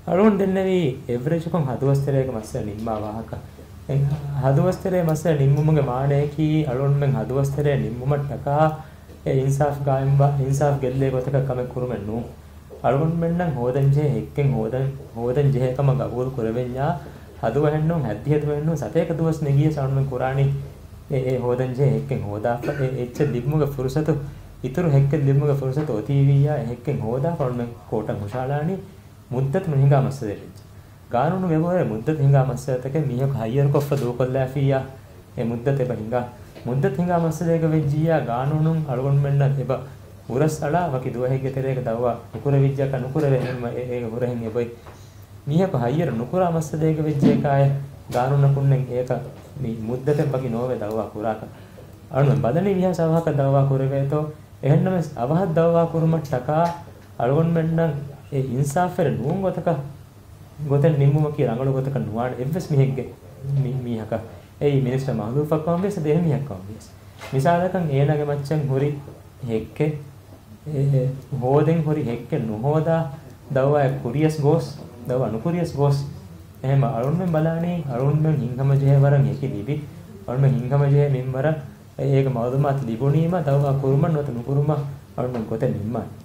අලුන් දෙන්නවි average එකන් හදුවස්තරයක මස්සල නිම්මා වාහක හදුවස්තරේ මස්සල නිම්මුමගේ මාණේකි අලුන් මෙන් හදුවස්තරේ නිම්මුමට්ටකා ඒ ඉන්සාෆ් ගායම්බා ඉන්සාෆ් ගෙල්ලේ ගොතක කම කුරුමෙන්නු අලුන් මෙන්නම් හෝදන්ජේ එක්කෙන් හෝදන් ජෙහකම ගබුල් කුරවෙන්ඥා හදුවහෙන්නු හැද්දිහතු වෙන්නු සතේක දුවස් නෙගිය සානුන් කුරානි ඒ හෝදන්ජේ එක්කෙන් හෝදා එච්ච දිම්මුගේ ෆුර්සතු ඉතුරු හෙක්ක දිම්මුගේ ෆුර්සතු ඔතීවියා එක්කෙන් හෝදා ෆොල්මෙන් කෝටන් හුෂාලානි මුද්දත් මෙහිඟා මස්සදෙලි ගානුණු වෙවර මුද්දත් හිඟා මස්සතක මියක හයියර් කොෆ දෝකොල්ලා ෆියා ඒ මුද්දත් එබ හිඟා මුද්දත් හිඟා මස්සදේක වෙජ්ජියා ගානුණුන් අලගොන් මෙන්න එබ උරස්සලා වකි දුවහෙගේ තෙරේක දවවා නුකුර විජ්ජක නුකුර වෙහෙම ඒක හොරෙන් එබයි මියක හයියර් නුකුරා මස්සදේක වෙජ්ජේ කාය ගානුණ කුන්නෙන් ඒක මේ මුද්දත වකි නොවේ දවවා කුරාක අනුන් බදනි විහා සවහක දවවා කුරවේතෝ එහෙන්නම අවහත් දවවා කුරුමට ටකා අලගොන් මෙන්න ඒ ඉන්සාෆර නුන් ගොතක ගොතෙන් නිම්මුම කී රංගල ගොතක නුවාන එවස් මිහෙක්ගේ මීහක ඒ මිනිස්ටර් මහලූෆක් කොම්බෙස් දෙහ මිහක් කොම්බෙස් මිසාලකන් ඒනගේ මච්චන් හොරි හෙක්කේ ඒ හෝදෙන් හොරි හෙක්කේ නොහෝදා දවවා කුරියස් ගෝස් දවවා නුකුරියස් ගෝස් එහෙම අරුන්ෙන් බලානේ අරුන්ෙන් හිංගම ජේ වරන් යකි දිබි අරුන්ෙන් හිංගම ජේ මෙම්වර ඒක මවදුමාත් ලිබුණීම දවවා කුරුම නොත නුකුරුම අරුන්ෙන් ගොතෙන් නිම්මා